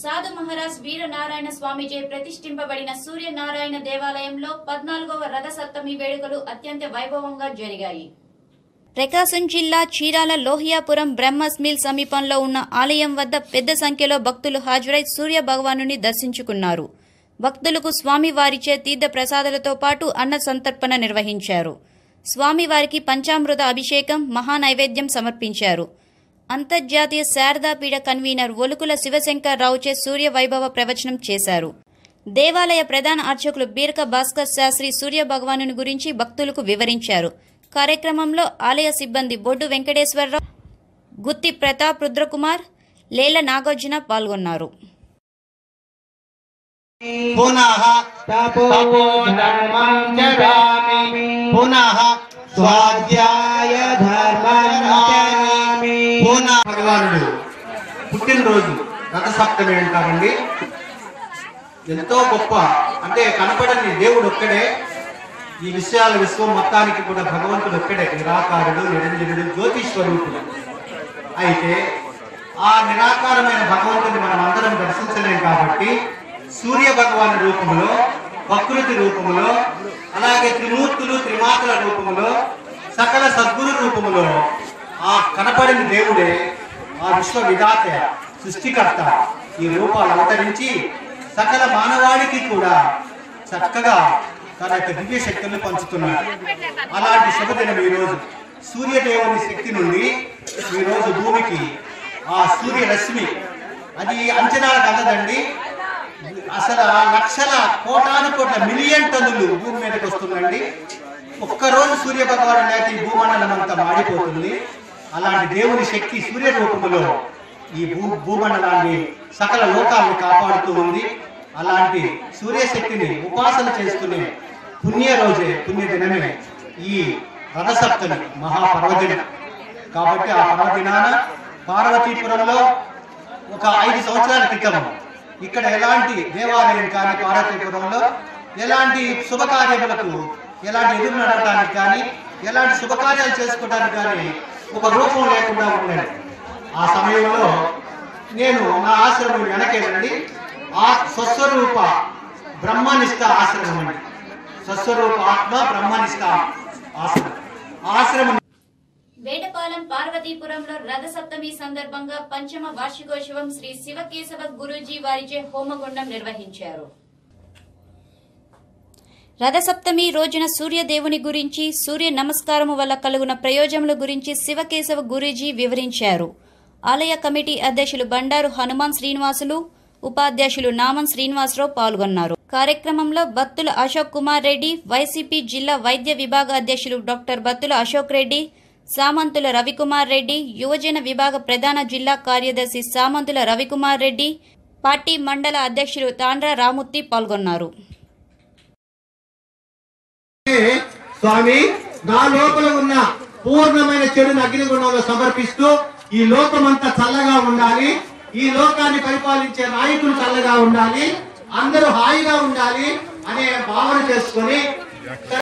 సాధు మహారాజ్ వీరనారాయణ స్వామిచే ప్రతిష్ఠింపబడిన సూర్యనారాయణ దేవాలయంలో 14వ రథ సప్తమి వేడుకలు అత్యంత వైభవంగా జరిగాయి. ప్రకాశం జిల్లా చీరాల లోహియాపురం బ్రహ్మస్ మిల్ సమీపంలో ఉన్న ఆలయం వద్ద పెద్ద సంఖ్యలో భక్తులు హాజరై సూర్య భగవానుని దర్శించుకున్నారు. భక్తులకు స్వామివారిచే తీర్థ ప్రసాదాలతో పాటు అన్న సంతర్పణ నిర్వహించారు. స్వామివారికి పంచామృత అభిషేకం, మహానైవేద్యం సమర్పించారు. అంతర్జాతీయ శారదాపీఠ కన్వీనర్ ఒలుకుల శివశంకర్ రావుచే సూర్య వైభవ ప్రవచనం చేశారు. దేవాలయ ప్రధాన అర్చకులు బీరక భాస్కర్ శాస్త్రి సూర్య భగవానుని గురించి భక్తులకు వివరించారు. కార్యక్రమంలో ఆలయ సిబ్బంది బొడ్డు వెంకటేశ్వరరావు, గుత్తి ప్రతాప్ రుద్రకుమార్, లేల నాగార్జున పాల్గొన్నారు. భగవానుడు పుట్టినరోజు రథసప్తమి అంటారండి. ఎంతో గొప్ప, అంటే కనపడని దేవుడు ఒక్కడే. ఈ విశ్వం మొత్తానికి కూడా భగవంతుడు ఒక్కడే, నిరాకారుడు, నిరంజనుడు, జ్యోతి స్వరూపుడు. అయితే ఆ నిరాకారమైన భగవంతుని మనం అందరం దర్శించలేం కాబట్టి సూర్య భగవాను రూపంలో, ప్రకృతి రూపంలో, అలాగే త్రిమూర్తులు త్రిమాతల రూపంలో, సకల సద్గురు రూపంలో ఆ కనపడిన దేవుడే, ఆ విశ్వ విధాత, సృష్టికర్త ఈ రూపాలు అవతరించి సకల మానవాళికి కూడా చక్కగా తన యొక్క దివ్య శక్తులను పంచుతున్నాడు. అలాంటి శుభదినం ఈరోజు. సూర్యదేవుని శక్తి నుండి ఈరోజు భూమికి ఆ సూర్యరశ్మి అది అంచనాలకు అందదండి. అసలు లక్షల కోటాను కోట్ల మిలియన్ టన్నులు భూమి మీదకి వస్తుందండి. ఒక్కరోజు సూర్య భగవాను లేక ఈ భూమండలం అంతా మాడిపోతుంది. అలాంటి దేవుని శక్తి సూర్య రూపంలో ఈ భూమండలాన్ని, సకల లోకాలను కాపాడుతూ ఉంది. అలాంటి సూర్యశక్తిని ఉపాసన చేసుకునే పుణ్య రోజే, పుణ్య దినమే ఈ రథసప్తమి మహాపర్వదినం. కాబట్టి ఆ పర్వదినాన పార్వతీపురంలో ఒక 5 సంవత్సరాల క్రితం ఇక్కడ ఎలాంటి దేవాలయం కానీ, పార్వతీపురంలో ఎలాంటి శుభకార్యములకు, ఎలాంటి ఎదురు నడవడానికి కానీ, ఎలాంటి శుభకార్యాలు చేసుకోవడానికి కానీ ఒక రూపం లేకుండా ఉండేది. ఆ సమయంలో నేను నా ఆశ్రమం వెనకేనండి, ఆ స్వస్వరూప బ్రహ్మనిష్ట ఆశ్రమం అండి. స్వస్వరూప ఆత్మ బ్రహ్మనిష్ట ఆశ్రమం. వేటపాలెం పార్వతీపురంలో రథ సప్తమి సందర్భంగా పంచమ వార్షికోత్సవం శ్రీ శివకేశవ గురూజీ వారిచే హోమగుండం నిర్వహించారు. రథసప్తమి రోజున సూర్యదేవుని గురించి, సూర్య నమస్కారము వల్ల కలుగున ప్రయోజనముల గురించి శివకేశవ గురూజీ వివరించారు. ఆలయ కమిటీ అధ్యక్షులు బండారు హనుమాన్ శ్రీనివాసులు, ఉపాధ్యక్షులు నామన్ శ్రీనివాసరావు పాల్గొన్నారు. కార్యక్రమంలో బత్తుల అశోక్ కుమార్ రెడ్డి, వైసీపీ జిల్లా వైద్య విభాగ అధ్యక్షులు డాక్టర్ బత్తుల అశోక్ రెడ్డి, సామంతుల రవికుమార్ రెడ్డి, యువజన విభాగ ప్రధాన జిల్లా కార్యదర్శి సామంతుల రవికుమార్ రెడ్డి, పార్టీ మండల అధ్యక్షులు తాండ్ర రామూర్తి పాల్గొన్నారు. స్వామి, నా లోపల ఉన్న పూర్ణమైన చెడుని అగ్నిగుండంలో సమర్పిస్తూ ఈ లోకమంతా చల్లగా ఉండాలి, ఈ లోకాన్ని పరిపాలించే నాయకులు చల్లగా ఉండాలి, అందరూ హాయిగా ఉండాలి అనే భావన చేసుకొని